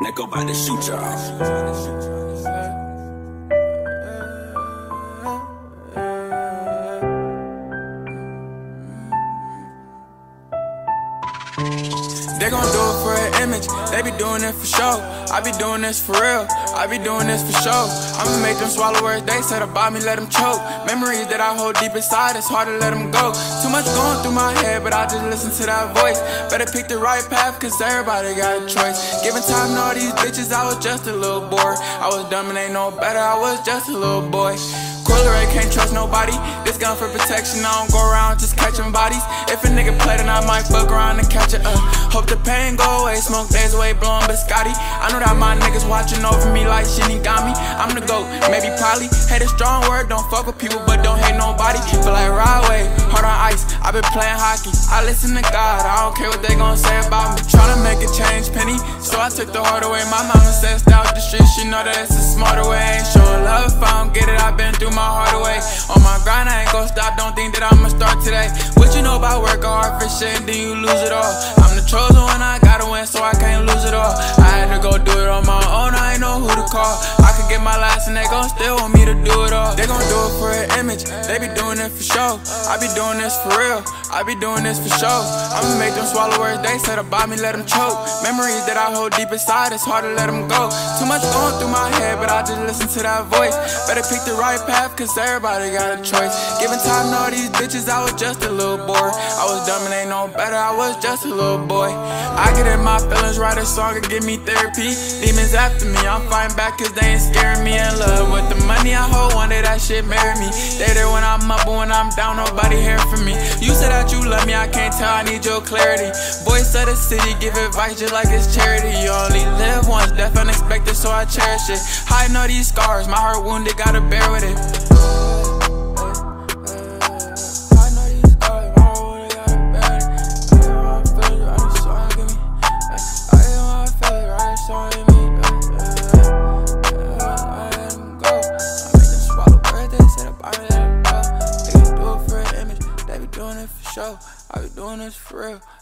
that go by the shoot y'all. They gon' do it for an image, they be doing it for show. I be doing this for real, I be doing this for show. I'ma make them swallow words they said about me, let them choke. Memories that I hold deep inside, it's hard to let them go. Too much going through my head, but I just listen to that voice. Better pick the right path, cause everybody got a choice. Giving time to all these bitches, I was just a little boy. I was dumb and ain't no better, I was just a little boy. Ray, can't trust nobody. This gun for protection, I don't go around just catching bodies. If a nigga play, then I might fuck around and catch it. Hope the pain go away, smoke days away, blowing biscotti. I know that my niggas watching over me like Shinigami. I'm the GOAT, maybe probably. Hate a strong word, don't fuck with people, but don't hate nobody. Feel like ride away, hard on ice. I been playing hockey, I listen to God, I don't care what they gon' say about me. Tryna make a change, penny, so I took the hard away. My mama said stay out the street, she know that it's a smarter way. Ain't showing love if I don't get it, I been through my heart away. On my grind, I ain't gon' stop, don't think that I'ma start today. What you know about working hard for shit and then you lose it all? I'm the chosen one, I gotta win, so I can't lose it all. I had to go do it on my own, I ain't know who to call. I could get my last and they gon' still want me to do it all. They gon' do it for an image, they be doing it for show. I be doing this for real, I be doing this for show. I'ma make them swallow words they said about me, let them choke. Memories that I hold deep inside, it's hard to let them go. Too much going through my head, but I just listen to that voice. Better pick the right path, cause everybody got a choice. Giving time to all these bitches, I was just a little boy. I was dumb and ain't no better, I was just a little boy. I get in my feelings, write a song and give me therapy. Demons after me, I'm fighting back cause they ain't scaring me. In love with the money I hold, one day that shit marry me. They there when I'm up, but when I'm down, nobody here for me. You said that you love me, I can't tell, I need your clarity. Voice of the city, give advice just like it's charity. You only live once, death unexpected, so I cherish it. Hiding all these scars, my heart wounded, gotta bear with it. I be doing this for real.